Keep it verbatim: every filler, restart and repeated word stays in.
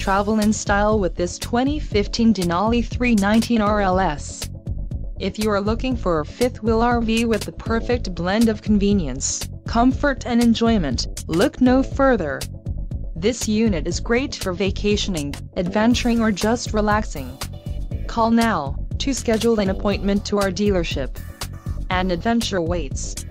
Travel in style with this twenty fifteen Denali three nineteen R L S. If you are looking for a fifth-wheel R V with the perfect blend of convenience, comfort and enjoyment, look no further. This unit is great for vacationing, adventuring or just relaxing. Call now to schedule an appointment to our dealership. An adventure awaits.